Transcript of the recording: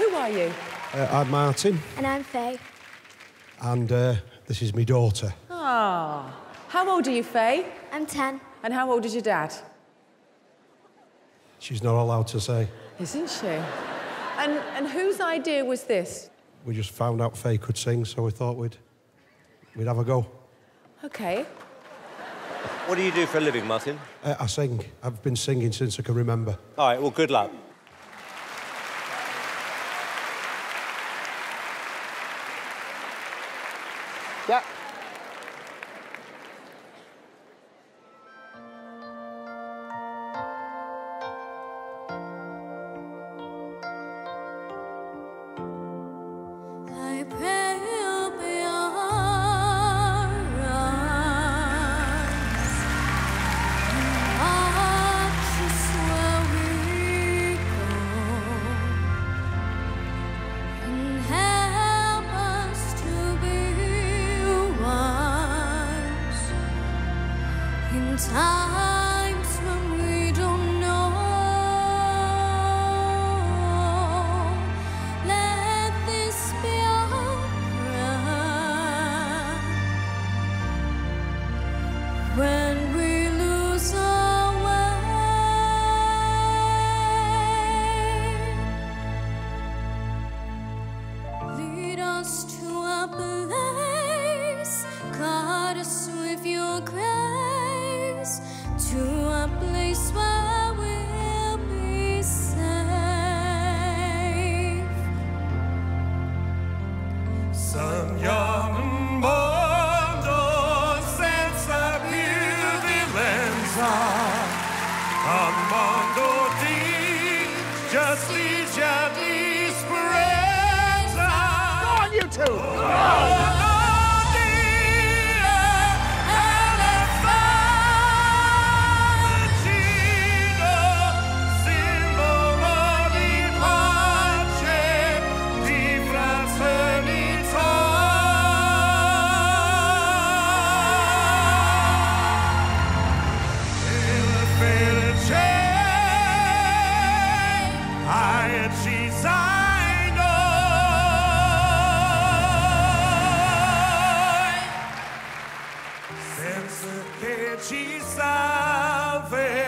who are you? I'm Martin. And I'm Faye. And this is my daughter. Ah. How old are you, Faye? I'm 10. And how old is your dad? She's not allowed to say. Isn't she? And whose idea was this? We just found out Faye could sing, so we thought we'd have a go. OK. What do you do for a living, Martin? I sing. I've been singing since I can remember. All right, well, good luck. Yeah. I pray you'll be in times when we don't know, let this be our prayer. When we lose our way, lead us to a place, guide us with your grace, to a place where we'll be safe. Sogniamo un mondo senza più violenza, un mondo di giustizia, di speranza. Go on, you two! Senza che ci salve.